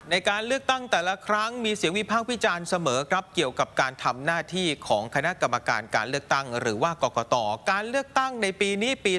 ในการเลือกตั้งแต่ละครั้งมีเสียงวิพากษ์วิจารณ์เสมอครับเกี่ยวกับการทำหน้าที่ของคณะกรรมการการเลือกตั้งหรือว่ากกต.การเลือกตั้งในปีนี้ปี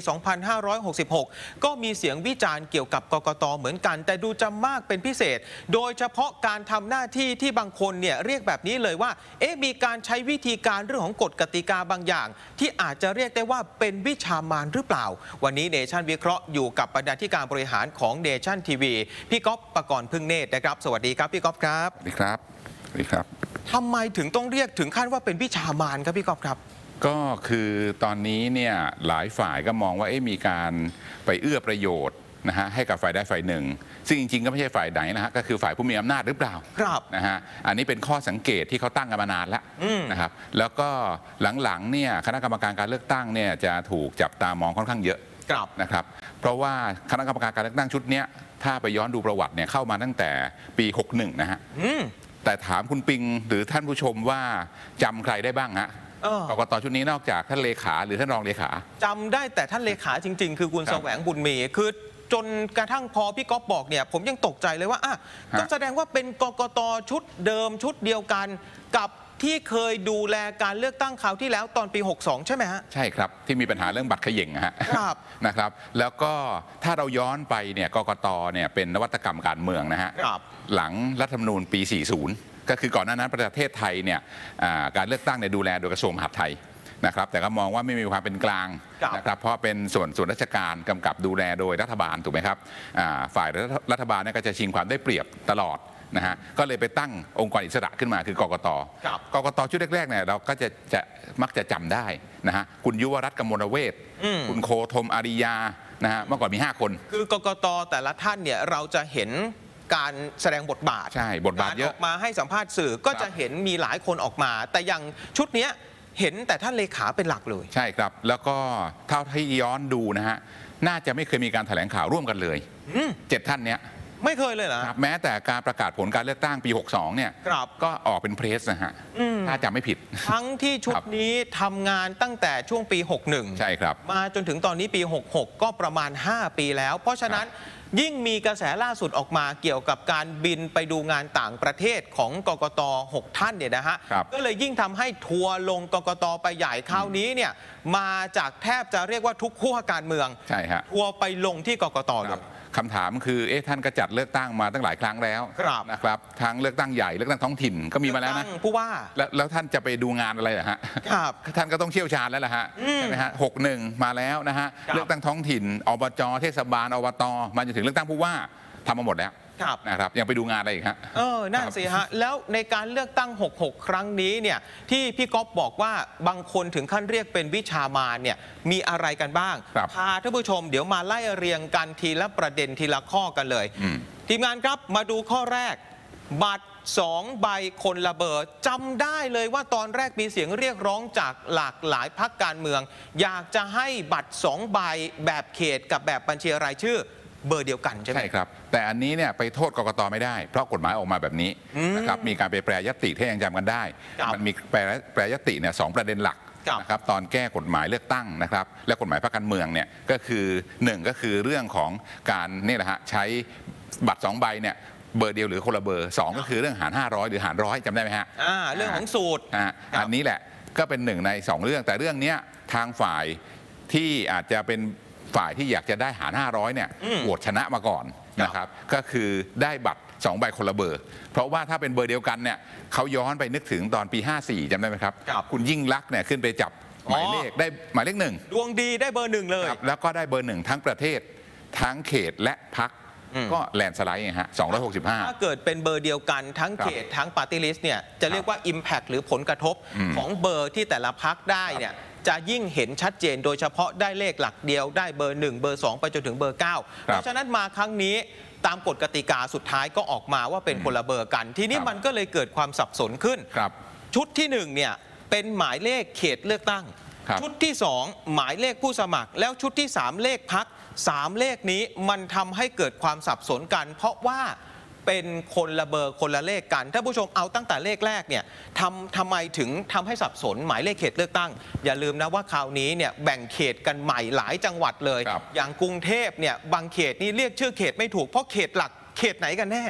2566 ก็มีเสียงวิจารณ์เกี่ยวกับกกต.เหมือนกันแต่ดูจะมากเป็นพิเศษโดยเฉพาะการทำหน้าที่ที่บางคนเนี่ยเรียกแบบนี้เลยว่ามีการใช้วิธีการเรื่องของกฎกติกาบางอย่างที่อาจจะเรียกได้ว่าเป็นวิชามารหรือเปล่าวันนี้เนชั่นวิเคราะห์อยู่กับบรรณาธิการบริหารของเนชั่นทีวีพี่ก๊อฟ ปกรณ์พึ่งเนตรนะครับสวัสดีครับพี่ก๊อฟครับสวัสดีครับสวัสดีครับทำไมถึงต้องเรียกถึงขั้นว่าเป็นวิชามารครับพี่ก๊อฟครับก็คือตอนนี้เนี่ยหลายฝ่ายก็มองว่ามีการไปเอื้อประโยชน์นะฮะให้กับฝ่ายใดฝ่ายหนึ่งซึ่งจริงๆก็ไม่ใช่ฝ่ายไหนนะฮะก็คือฝ่ายผู้มีอำนาจหรือเปล่าครับนะฮะอันนี้เป็นข้อสังเกตที่เขาตั้งกันมานานแล้วนะครับแล้วก็หลังๆเนี่ยคณะกรรมการการเลือกตั้งเนี่ยจะถูกจับตามองค่อนข้างเยอะนะครับเพราะว่าคณะกรรมการการเลือกตั้งชุดนี้ถ้าไปย้อนดูประวัติเนี่ยเข้ามาตั้งแต่ปี 61 นะฮะแต่ถามคุณปิงหรือท่านผู้ชมว่าจำใครได้บ้างฮะกกต.ชุดนี้นอกจากท่านเลขาหรือท่านรองเลขาจำได้แต่ท่านเลขาจริงๆคือคุณแสวงบุญมีคือจนกระทั่งพอพี่ก๊อฟบอกเนี่ยผมยังตกใจเลยว่าก็แสดงว่าเป็นกกต.ชุดเดิมชุดเดียวกันกับที่เคยดูแลการเลือกตั้งคราวที่แล้วตอนปี 62 ใช่ไหมฮะใช่ครับที่มีปัญหาเรื่องบัตรเขย่งนะครับแล้วก็ถ้าเราย้อนไปเนี่ยกกต.เนี่ยเป็นนวัตกรรมการเมืองนะฮะหลังรัฐธรรมนูญปี 40 ก็คือก่อนหน้านั้นประเทศไทยเนี่ยการเลือกตั้งเนี่ยดูแลโดยกระทรวงมหาดไทยนะครับแต่ก็มองว่าไม่มีความเป็นกลางนะครับเพราะเป็นส่วนราชการกำกับดูแลโดยรัฐบาลถูกไหมครับฝ่ายรัฐบาลเนี่ยก็จะชิงความได้เปรียบตลอดนะฮะก็เลยไปตั้งองค์กรอิสระขึ้นมาคือกกต.ชุดแรกๆเนี่ยเราก็จะมักจะจำได้นะฮะคุณยุวรัตน์กมลเวชคุณโคธมอาริยานะฮะเมื่อก่อนมี5 คนคือกกต.แต่ละท่านเนี่ยเราจะเห็นการแสดงบทบาทใช่บทบาทเยอะออกมาให้สัมภาษณ์สื่อก็จะเห็นมีหลายคนออกมาแต่อย่างชุดนี้เห็นแต่ท่านเลขาเป็นหลักเลยใช่ครับแล้วก็เท่าที่ย้อนดูนะฮะน่าจะไม่เคยมีการแถลงข่าวร่วมกันเลย7 ท่านเนี้ยไม่เคยเลยเหรอแม้แต่การประกาศผลการเลือกตั้งปี 62 เนี่ยก็ออกเป็นเพรสนะฮะถ้าจำไม่ผิดทั้งที่ชุดนี้ทำงานตั้งแต่ช่วงปี 61 ใช่ครับมาจนถึงตอนนี้ปี 66 ก็ประมาณ 5 ปีแล้วเพราะฉะนั้นยิ่งมีกระแสล่าสุดออกมาเกี่ยวกับการบินไปดูงานต่างประเทศของกกต. 6 ท่านเนี่ยนะฮะก็เลยยิ่งทำให้ทัวร์ลงกกต.ไปใหญ่คราวนี้เนี่ยมาจากแทบจะเรียกว่าทุกขั้วการเมืองใช่ฮะทัวร์ไปลงที่กกต.เลยคำถามคือท่านก็จัดเลือกตั้งมาตั้งหลายครั้งแล้วนะครับทั้งเลือกตั้งใหญ่เลือกตั้งท้องถิ่นก็มีมาแล้วนะผู้ว่าแล้วท่านจะไปดูงานอะไรฮะท่านก็ต้องเชี่ยวชาญแล้วล่ะฮะใช่ไหมฮะ61 มาแล้วนะฮะเลือกตั้งท้องถิ่นอบจ.เทศบาลอบต.มาจนถึงเลือกตั้งผู้ว่าทำมาหมดแล้วนะครับยังไปดูงานอะไรอีกฮะนั่นสิฮะแล้วในการเลือกตั้ง66 ครั้งนี้เนี่ยที่พี่ก๊อฟบอกว่าบางคนถึงขั้นเรียกเป็นวิชามารเนี่ยมีอะไรกันบ้างพาท่านผู้ชมเดี๋ยวมาไล่เรียงกันทีละประเด็นทีละข้อกันเลยทีมงานครับมาดูข้อแรกบัตร2 ใบคนละเบอร์จำได้เลยว่าตอนแรกมีเสียงเรียกร้องจากหลากหลายพรรคการเมืองอยากจะให้บัตร2 ใบแบบเขตกับแบบบัญชีรายชื่อเบอร์เดียวกันใช่ไหมใช่ครับแต่อันนี้เนี่ยไปโทษกกต.ไม่ได้เพราะกฎหมายออกมาแบบนี้นะครับมีการไปแปรยติที่ยังจำกันได้มันมีแปรยติเนี่ย2 ประเด็นหลักนะครับตอนแก้กฎหมายเลือกตั้งนะครับและกฎหมายพรรคการเมืองเนี่ยก็คือ1ก็คือเรื่องของการนี่แหละฮะใช้บัตร2 ใบเนี่ยเบอร์เดียวหรือคนละเบอร์2ก็คือเรื่องหาร500หรือหาร100จำได้ไหมฮะเรื่องของสูตรอันนี้แหละก็เป็น1ใน2เรื่องแต่เรื่องนี้ทางฝ่ายที่อาจจะเป็นฝ่ายที่อยากจะได้หาร500เนี่ยโหวตชนะมาก่อนนะครับก็คือได้บัตร2 ใบคนละเบอร์เพราะว่าถ้าเป็นเบอร์เดียวกันเนี่ยเขาย้อนไปนึกถึงตอนปี 54จำได้ไหมครับคุณยิ่งลักษณ์เนี่ยขึ้นไปจับหมายเลขได้หมายเลข1 ดวงดีได้เบอร์1เลยแล้วก็ได้เบอร์1ทั้งประเทศทั้งเขตและพรรคก็แลนสไลด์ฮะ265 ถ้าเกิดเป็นเบอร์เดียวกันทั้งเขตทั้งปาร์ตี้ลิสต์เนี่ยจะเรียกว่า Impact หรือผลกระทบของเบอร์ที่แต่ละพรรคได้เนี่ยจะยิ่งเห็นชัดเจนโดยเฉพาะได้เลขหลักเดียวได้เบอร์1เบอร์2ไปจนถึงเบอร์9เพราะฉะนั้นมาครั้งนี้ตามกฎกติกาสุดท้ายก็ออกมาว่าเป็นคนละเบอร์กันทีนี้มันก็เลยเกิดความสับสนขึ้นชุดที่1เนี่ยเป็นหมายเลขเขตเลือกตั้งชุดที่2หมายเลขผู้สมัครแล้วชุดที่3เลขพรรค3 เลขนี้มันทำให้เกิดความสับสนกันเพราะว่าเป็นคนละเบอร์คนละเลขกันถ้าผู้ชมเอาตั้งแต่เลขแรกเนี่ยทำไมถึงทำให้สับสนหมายเลขเขตเลือกตั้งอย่าลืมนะว่าคราวนี้เนี่ยแบ่งเขตกันใหม่หลายจังหวัดเลยอย่างกรุงเทพเนี่ยบางเขตนี่เรียกชื่อเขตไม่ถูกเพราะเขตหลักเขตไหนกันแน่ครับ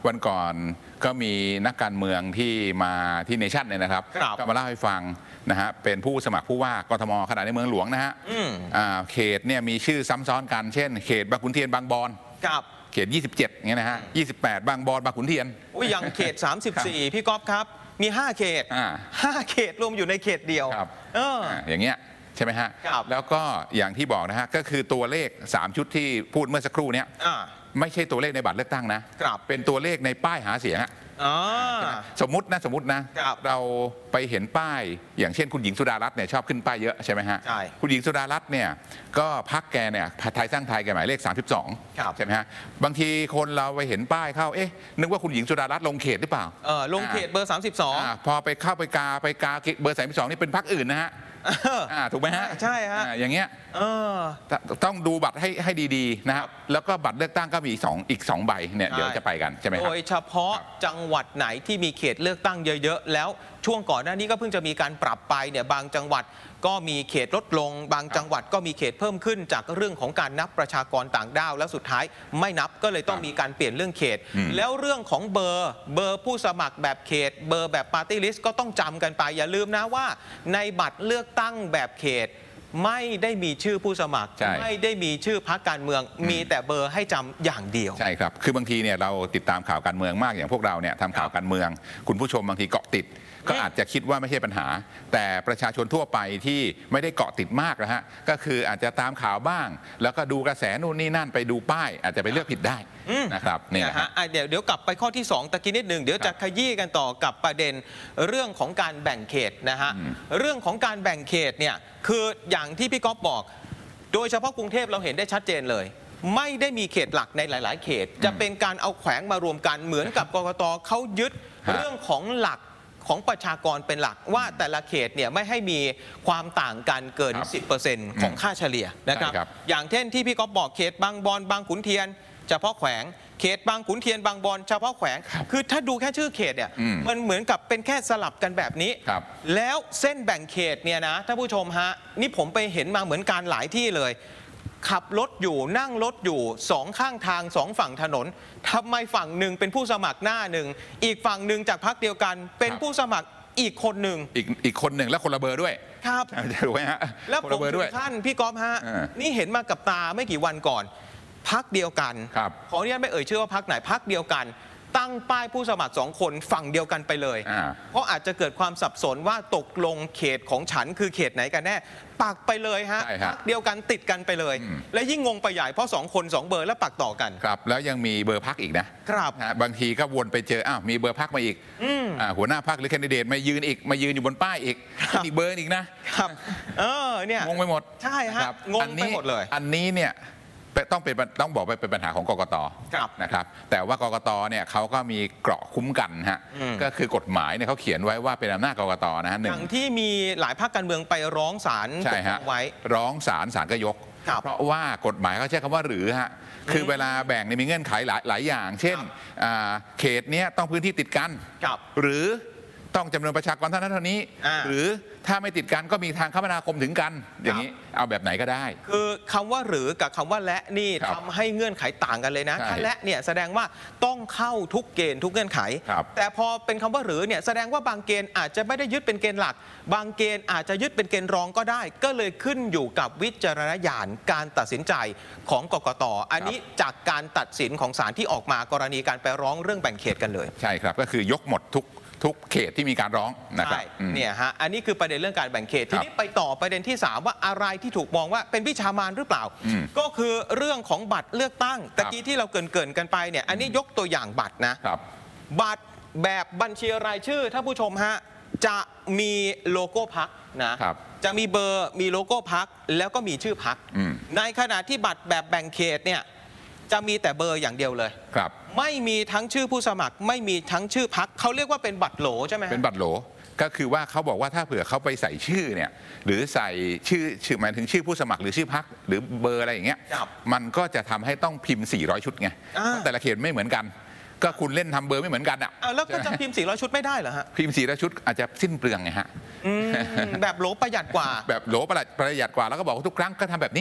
วันก่อนก็มีนักการเมืองที่มาที่เนชั่นเนี่ยนะครับก็มาเล่าให้ฟังนะฮะเป็นผู้สมัครผู้ว่ากทมขณะในเมืองหลวงนะฮะเขตเนี่ยมีชื่อซ้ำซ้อนกันเช่นเขตบางขุนเทียนบางบอนเขต 27เงี้ยนะฮะ28บางบอนบางขุนเทียนอย่างเขต 34พี่ก๊อฟครับมี5เขต5เขตรวมอยู่ในเขตเดียวอย่างเงี้ยใช่ไหมฮะแล้วก็อย่างที่บอกนะฮะก็คือตัวเลข3ชุดที่พูดเมื่อสักครู่เนี้ยไม่ใช่ตัวเลขในบัตรเลือกตั้งนะเป็นตัวเลขในป้ายหาเสียงสมมตินะเราไปเห็นป้ายอย่างเช่นคุณหญิงสุดารัตน์เนี่ยชอบขึ้นป้ายเยอะใช่ไหมฮะคุณหญิงสุดารัตน์เนี่ยก็พรรคแกเนี่ยไทยสร้างไทยแกหมายเลข32ใช่ไหมฮะบางทีคนเราไปเห็นป้ายเข้านึกว่าคุณหญิงสุดารัตน์ลงเขตหรือเปล่าลงเขตเบอร์32 พอไปเข้าไปกาเบอร์32นี่เป็นพรรคอื่นนะฮะถูกไหมฮะใช่ฮะอย่างเงี้ยต้องดูบัตรให้ดีๆนะครับแล้วก็บัตรเลือกตั้งก็มีอีก2ใบเนี่ยเดี๋ยวจะไปกันใช่ไหมครับโดยเฉพาะจังหวัดไหนที่มีเขตเลือกตั้งเยอะๆแล้วช่วงก่อนหน้านี้ก็เพิ่งจะมีการปรับไปเนี่ยบางจังหวัดก็มีเขตลดลงบางจังหวัดก็มีเขตเพิ่มขึ้นจากเรื่องของการนับประชากรต่างด้าวแล้วสุดท้ายไม่นับก็เลยต้องมีการเปลี่ยนเรื่องเขตแล้วเรื่องของเบอร์ผู้สมัครแบบเขตเบอร์แบบปาร์ตี้ลิสต์ก็ต้องจำกันไปอย่าลืมนะว่าในบัตรเลือกตั้งแบบเขตไม่ได้มีชื่อผู้สมัครไม่ได้มีชื่อพรรคการเมืองมีแต่เบอร์ให้จำอย่างเดียวใช่ครับคือบางทีเนี่ยเราติดตามข่าวการเมืองมากอย่างพวกเราเนี่ยทำข่าวการเมืองคุณผู้ชมบางทีเกาะติดก็อาจจะคิดว่าไม่ใช่ปัญหาแต่ประชาชนทั่วไปที่ไม่ได้เกาะติดมากนะฮะก็คืออาจจะตามข่าวบ้างแล้วก็ดูกระแสนู่นนี่นั่นไปดูป้ายอาจจะไปเลือกผิดได้นะครับเนี่ยฮะเดี๋ยวกลับไปข้อที่2ตะกี้นิดหนึ่งเดี๋ยวจะขยี้กันต่อกับประเด็นเรื่องของการแบ่งเขตนะฮะเรื่องของการแบ่งเขตเนี่ยคืออย่างที่พี่ก๊อฟบอกโดยเฉพาะกรุงเทพเราเห็นได้ชัดเจนเลยไม่ได้มีเขตหลักในหลายๆเขตจะเป็นการเอาแขวงมารวมกันเหมือนกับกกตเขายึดเรื่องของหลักของประชากรเป็นหลักว่าแต่ละเขตเนี่ยไม่ให้มีความต่างกันเกิน 10% ของค่าเฉลี่ยนะครับอย่างเช่นที่พี่ก๊อฟบอกเขตบางบอนบางขุนเทียนเฉพาะแขวงเขตบางขุนเทียนบางบอนเฉพาะแขวงคือถ้าดูแค่ชื่อเขตเนี่ยมันเหมือนกับเป็นแค่สลับกันแบบนี้แล้วเส้นแบ่งเขตเนี่ยนะท่านผู้ชมฮะนี่ผมไปเห็นมาเหมือนกันหลายที่เลยขับรถอยู่นั่งรถอยู่2ข้างทาง2ฝั่งถนนทำไมฝั่งหนึ่งเป็นผู้สมัครหน้าหนึ่งอีกฝั่งหนึ่งจากพรรคเดียวกันเป็นผู้สมัครอีกคนหนึ่งอีกคนหนึ่งแล้วคนละเบอร์ด้วยครับถูกไหมฮะแล้วผมถึงขั้นพี่ก๊อฟฮะนี่เห็นมากับตาไม่กี่วันก่อนพรรคเดียวกันขออนุญาตไม่เอ่ยชื่อว่าพรรคไหนพรรคเดียวกันตั้งป้ายผู้สมัคร2คนฝั่งเดียวกันไปเลยเพราะอาจจะเกิดความสับสนว่าตกลงเขตของฉันคือเขตไหนกันแน่ปักไปเลยฮะพรรคเดียวกันติดกันไปเลยและยิ่งงงไปใหญ่เพราะ2คน2เบอร์แล้วปักต่อกันครับแล้วยังมีเบอร์พรรคอีกนะครับบางทีก็วนไปเจอมีเบอร์พรรคมาอีกหัวหน้าพรรคหรือแคนดิเดตมายืนอยู่บนป้ายอีกเบอร์อีกนะครับเนี่ยงงไปหมดใช่ฮะงงไปหมดเลยอันนี้เนี่ยต้องบอกไปเป็นปัญหาของกกต.นะครับแต่ว่ากกต.เนี่ยเขาก็มีเกราะคุ้มกันฮะก็คือกฎหมายเนี่ยเขาเขียนไว้ว่าเป็นอำนาจกกต.นะฮะอย่างที่มีหลายภาคการเมืองไปร้องศาลไว้ร้องศาลก็ยกเพราะว่ากฎหมายเขาใช้คำว่าหรือฮะคือเวลาแบ่งมีเงื่อนไขหลายอย่างเช่นเขตนี้ต้องพื้นที่ติดกันหรือต้องจำนวนประชากรเท่านั้นเท่านี้หรือถ้าไม่ติดกันก็มีทางคมนาคมถึงกันอย่างนี้เอาแบบไหนก็ได้คือคำว่าหรือกับคำว่าและนี่ทำให้เงื่อนไขต่างกันเลยนะถ้าและเนี่ยแสดงว่าต้องเข้าทุกเกณฑ์ทุกเงื่อนไขแต่พอเป็นคำว่าหรือเนี่ยแสดงว่าบางเกณฑ์อาจจะไม่ได้ยึดเป็นเกณฑ์หลักบางเกณฑ์อาจจะยึดเป็นเกณฑ์รองก็ได้ก็เลยขึ้นอยู่กับวิจารณญาณการตัดสินใจของกกต.อันนี้จากการตัดสินของศาลที่ออกมากรณีการไปร้องเรื่องแบ่งเขตกันเลยใช่ครับก็คือยกหมดทุกเขตที่มีการร้องนะครับเนี่ยฮะอันนี้คือประเด็นเรื่องการแบ่งเขตทีนี้ไปต่อประเด็นที่3ว่าอะไรที่ถูกมองว่าเป็นวิชามานหรือเปล่าก็คือเรื่องของบัตรเลือกตั้งตะกี้ที่เราเกริ่นกันไปเนี่ยอันนี้ยกตัวอย่างบัตรนะบัตรแบบบัญชีรายชื่อท่านผู้ชมฮะจะมีโลโก้พรรคนะจะมีเบอร์มีโลโก้พรรคแล้วก็มีชื่อพรรคในขณะที่บัตรแบบแบ่งเขตเนี่ยจะมีแต่เบอร์อย่างเดียวเลยไม่มีทั้งชื่อผู้สมัครไม่มีทั้งชื่อพรรคเขาเรียกว่าเป็นบัตรโหลใช่ไหมเป็นบัตรโหลก็คือว่าเขาบอกว่าถ้าเผื่อเขาไปใส่ชื่อเนี่ยหรือใส่ชื่อหมายถึงชื่อผู้สมัครหรือชื่อพรรคหรือเบอร์อะไรอย่างเงี้ยมันก็จะทำให้ต้องพิมพ์400ชุดไงแต่ละเขตไม่เหมือนกันก็คุณเล่นทำเบอร์ไม่เหมือนกันอ่ะแล้วก็จะพิมพ์400ชุดไม่ได้เหรอฮะพิมพ์400ชุดอาจจะสิ้นเปลืองไงฮะแบบโหลประหยัดกว่าแบบโหลประหยัดกว่าแล้วก็บอกว่าทุกครั้งก็ทำแบบนี้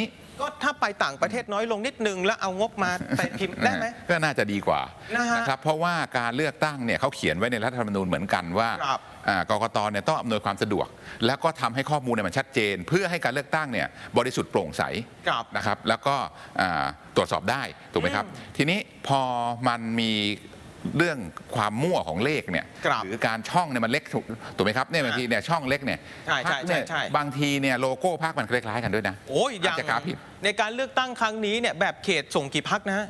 ก็ถ้าไปต่างประเทศน้อยลงนิดนึงแล้วเอางบมาใส่พิมพ์ได้ไหมก็น่าจะดีกว่านะครับเพราะว่าการเลือกตั้งเนี่ยเขาเขียนไว้ในรัฐธรรมนูญเหมือนกันว่ากกตเนี่ยต้องอำนวยความสะดวกแล้วก็ทำให้ข้อมูลเนี่ยมันชัดเจน เพื่อให้การเลือกตั้งเนี่ยบริสุทธิ์โปร่งใสนะครับแล้วก็ตรวจสอบได้ถูกไหมครับทีนี้พอมันมีเรื่องความมั่วของเลขเนี่ยหรือการช่องเนี่ยมันเล็กถูกไหมครับเนี่ยบางทีเนี่ยช่องเล็กเนี่ยบางทีเนี่ยโลโก้พรรคมันคล้ายๆกันด้วยนะโอ้ยอย่างในการเลือกตั้งครั้งนี้เนี่ยแบบเขตส่งกี่พรรคนะ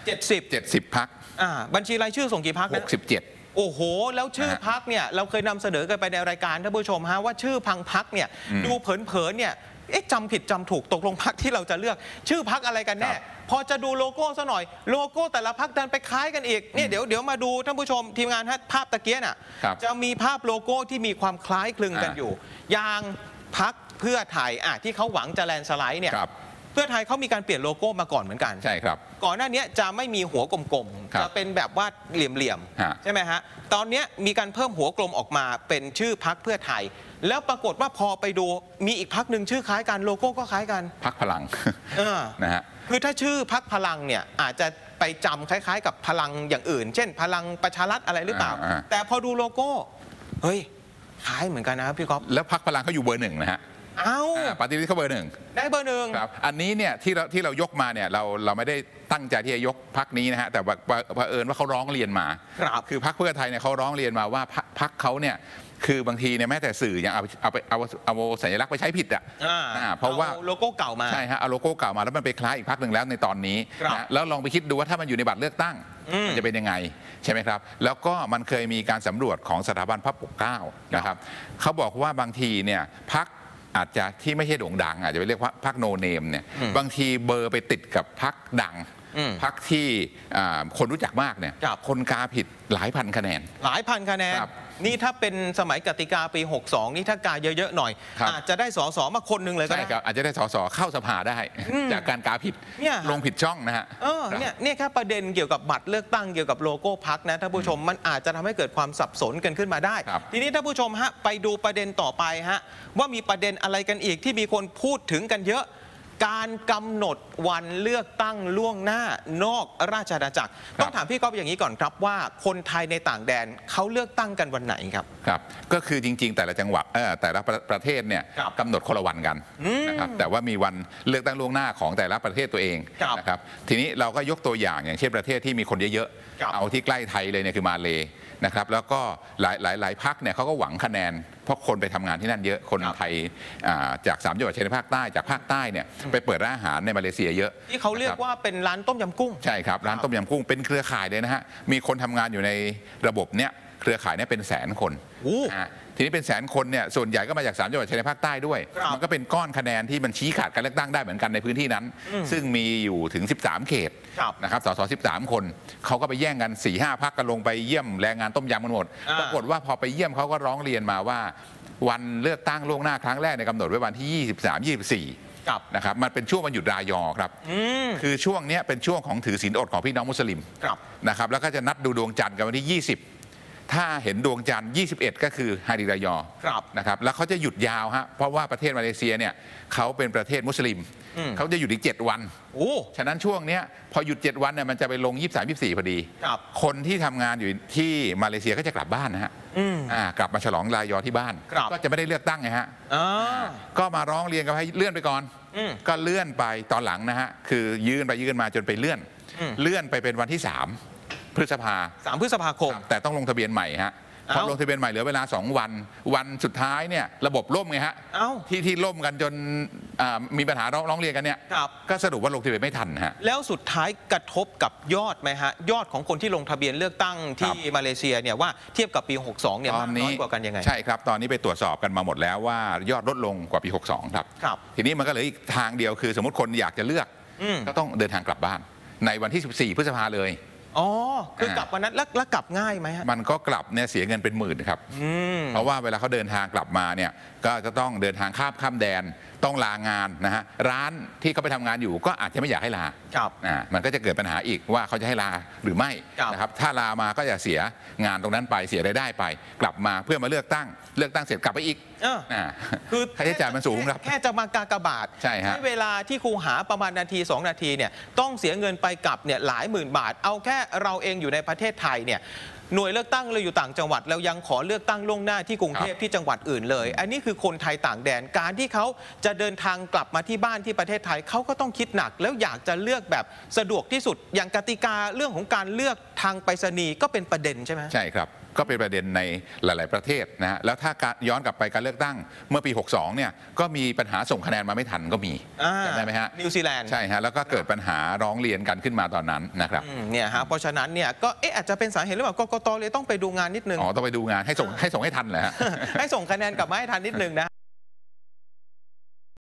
70 พรรคบัญชีรายชื่อส่งกี่พรรคนะ 67 โอ้โหแล้วชื่อพรรคเนี่ยเราเคยนำเสนอกันไปในรายการท่านผู้ชมฮะว่าชื่อพังพรรคเนี่ยดูเผินๆเนี่ยจำผิดจำถูกตกลงพรรคที่เราจะเลือกชื่อพรรคอะไรกันแน่พอจะดูโลโก้ซะหน่อยโลโก้แต่ละพรรคดันไปคล้ายกันอีกเนี่ยเดี๋ยวมาดูท่านผู้ชมทีมงานภาพตะเกียน่ะจะมีภาพโลโก้ที่มีความคล้ายคลึงกันอยู่อย่างพรรคเพื่อไทยที่เขาหวังจะแลนสไลด์เนี่ยเพื่อไทยเขามีการเปลี่ยนโลโก้มาก่อนเหมือนกันใช่ครับก่อนหน้านี้จะไม่มีหัวกลมๆจะเป็นแบบว่าเหลี่ยมๆใช่ไหมฮะตอนนี้มีการเพิ่มหัวกลมออกมาเป็นชื่อพรรคเพื่อไทยแล้วปรากฏว่าพอไปดูมีอีกพรรคหนึ่งชื่อคล้ายกันโลโก้ก็คล้ายกันพรรคพลังนะฮะคือถ้าชื่อพรรคพลังเนี่ยอาจจะไปจำคล้ายๆกับพลังอย่างอื่นเช่นพลังประชารัฐอะไรหรือเปล่าแต่พอดูโลโก้เฮ้ยคล้ายเหมือนกันนะครับพี่ก๊อฟแล้วพรรคพลังเขาอยู่เบอร์ 1นะฮะปฏิริษีเขาเบอร์ 1 ได้เบอร์ 1 ครับอันนี้เนี่ยที่เรายกมาเนี่ยเราไม่ได้ตั้งใจที่จะยกพรรคนี้นะฮะแต่เผอิญว่าเขาร้องเรียนมาคือพรรคเพื่อไทยเนี่ยเขาร้องเรียนมาว่าพรรคเขาเนี่ยคือบางทีเนี่ยแม้แต่สื่อยังเอาสัญลักษณ์ไปใช้ผิดเพราะว่าโลโก้เก่ามาใช่ฮะเอาโลโก้เก่ามาแล้วมันไปคล้ายอีกพรรคหนึ่งแล้วในตอนนี้แล้วลองไปคิดดูว่าถ้ามันอยู่ในบัตรเลือกตั้งมันจะเป็นยังไงใช่ไหมครับแล้วก็มันเคยมีการสำรวจของสถาบันพระปกเกล้านะครับเขาบอกว่าบางทีเนี่ยพรรคอาจจะที่ไม่ใช่โด่งดังอาจจะไปเรียกว่าพรรคโนเนมเนี่ยบางทีเบอร์ไปติดกับพรรคดังพรรคที่คนรู้จักมากเนี่ยคนกาผิดหลายพันคะแนนหลายพันคะแนนนี่ถ้าเป็นสมัยกติกาปี62นี่ถ้ากาเยอะๆหน่อยอาจจะได้สสมาคนหนึ่งเลยก็ได้ใช่ครับอาจจะได้สสเข้าสภาได้จากการกาผิดลงผิดช่องนะฮะเนี่ยแค่ประเด็นเกี่ยวกับบัตรเลือกตั้งเกี่ยวกับโลโก้พรรคนะท่านผู้ชมมันอาจจะทำให้เกิดความสับสนกันขึ้นมาได้ทีนี้ท่านผู้ชมฮะไปดูประเด็นต่อไปฮะว่ามีประเด็นอะไรกันอีกที่มีคนพูดถึงกันเยอะการกำหนดวันเลือกตั้งล่วงหน้านอกราชอาณาจักรต้องถามพี่ก๊อฟอย่างนี้ก่อนครับว่าคนไทยในต่างแดนเขาเลือกตั้งกันวันไหนครับครับก็คือจริงๆแต่ละจังหวัดแต่ละประเทศเนี่ยกำหนดคนละวันกันนะครับแต่ว่ามีวันเลือกตั้งล่วงหน้าของแต่ละประเทศตัวเองนะครับทีนี้เราก็ยกตัวอย่างเช่นประเทศที่มีคนเยอะๆเอาที่ใกล้ไทยเลยเนี่ยคือมาเลนะครับแล้วก็หลายพรรคเนี่ยเขาก็หวังคะแนนเพราะคนไปทำงานที่นั่นเยอะคนไทยจาก3จังหวัดชายแดนภาคใต้จากภาคใต้เนี่ยไปเปิดร้านอาหารในมาเลเซียเยอะที่เขาเรียกว่าเป็นร้านต้มยำกุ้งใช่ครับร้านต้มยำกุ้งเป็นเครือข่ายเลยนะฮะมีคนทำงานอยู่ในระบบเนี้ยเครือข่ายนี้เป็น100,000 คนทีนี้เป็น100,000 คนเนี่ยส่วนใหญ่ก็มาจาก3จังหวัดชายแดนภาคใต้ด้วยมันก็เป็นก้อนคะแนนที่มันชี้ขาดการเลือกตั้งได้เหมือนกันในพื้นที่นั้นซึ่งมีอยู่ถึง13 เขตนะครับสส13 คนเขาก็ไปแย่งกัน 4-5 พรรคกันลงไปเยี่ยมแรงงานต้มยำกันหมดปรากฏว่าพอไปเยี่ยมเขาก็ร้องเรียนมาว่าวันเลือกตั้งล่วงหน้าครั้งแรกในกำหนดไว้วันที่23-24นะครับมันเป็นช่วงวันหยุดรายอครับคือช่วงนี้เป็นช่วงของถือศีลอดของพี่น้องมุสลิมนะครับแล้วก็จะนัดดูดวงจันทร์กันวันที่20ถ้าเห็นดวงจันทร์21ก็คือฮาริรายอนะครับแล้วเขาจะหยุดยาวฮะเพราะว่าประเทศมาเลเซียเนี่ยเขาเป็นประเทศมุสลิมเขาจะหยุดอีก7 วันฉะนั้นช่วงนี้พอหยุด7 วันเนี่ยมันจะไปลง23-24พอดีคนที่ทำงานอยู่ที่มาเลเซียก็จะกลับบ้านนะฮะกลับมาฉลองรายอที่บ้านก็จะไม่ได้เลือกตั้งไงฮะก็มาร้องเรียนกันให้เลื่อนไปก่อนก็เลื่อนไปตอนหลังนะฮะคือยื่นไปยื่นมาจนไปเลื่อนไปเป็นวันที่3 พฤษภาคมแต่ต้องลงทะเบียนใหม่ฮะพอลงทะเบียนใหม่เหลือเวลา2 วันสุดท้ายเนี่ยระบบล่มไงฮะที่ล่มกันจนมีปัญหาร้องเรียนกันเนี่ยก็สรุปว่าลงทะเบียนไม่ทันฮะแล้วสุดท้ายกระทบกับยอดไหมฮะยอดของคนที่ลงทะเบียนเลือกตั้งที่มาเลเซียเนี่ยว่าเทียบกับปี62เนี่ยมากน้อยกว่ากันยังไงใช่ครับตอนนี้ไปตรวจสอบกันมาหมดแล้วว่ายอดลดลงกว่าปี62ครับทีนี้มันก็เหลืออีกทางเดียวคือสมมติคนอยากจะเลือกก็ต้องเดินทางกลับบ้านในวันที่14 พฤษภาเลยอ๋อคือกลับวันนั้นแล้วกลับง่ายไหมฮะมันก็กลับเนี่ยเสียเงินเป็นหมื่นครับเพราะว่าเวลาเขาเดินทางกลับมาเนี่ยก็จะต้องเดินทางข้ามแดนต้องลางานนะฮะร้านที่เขาไปทำงานอยู่ก็อาจจะไม่อยากให้ลามันก็จะเกิดปัญหาอีกว่าเขาจะให้ลาหรือไม่นะครับถ้าลามาก็จะเสียงานตรงนั้นไปเสียรายได้ไปกลับมาเพื่อมาเลือกตั้งเสร็จกลับไปอีกคือค่าใช้จ่ายมันสูงครับแค่จะมากากบาทใช่ฮะเวลาที่ครูหาประมาณนาที2 นาทีเนี่ยต้องเสียเงินไปกลับเนี่ยหลายหมื่นบาทเอาแค่เราเองอยู่ในประเทศไทยเนี่ยหน่วยเลือกตั้งเราอยู่ต่างจังหวัดเรายังขอเลือกตั้งล่วงหน้าที่กรุงเทพที่จังหวัดอื่นเลยอันนี้คือคนไทยต่างแดนการที่เขาจะเดินทางกลับมาที่บ้านที่ประเทศไทยเขาก็ต้องคิดหนักแล้วอยากจะเลือกแบบสะดวกที่สุดอย่างกติกาเรื่องของการเลือกทางไปรษณีย์ก็เป็นประเด็นใช่ไหมใช่ครับก็เป็นประเด็นในหลายๆประเทศนะฮะแล้วถ้าย้อนกลับไปการเลือกตั้งเมื่อปี62เนี่ยก็มีปัญหาส่งคะแนนมาไม่ทันก็มีจำได้ไหมฮะนิวซีแลนด์ใช่ฮะแล้วก็เกิดปัญหาร้องเรียนกันขึ้นมาตอนนั้นนะครับเนี่ยฮะเพราะฉะนั้นเนี่ยก็อาจจะเป็นสาเหตุหรือเปล่ากกตเลยต้องไปดูงานนิดนึงต้องไปดูงานให้ส่งให้ทันแหละให้ส่งคะแนนกลับมาให้ทันนิดนึงนะ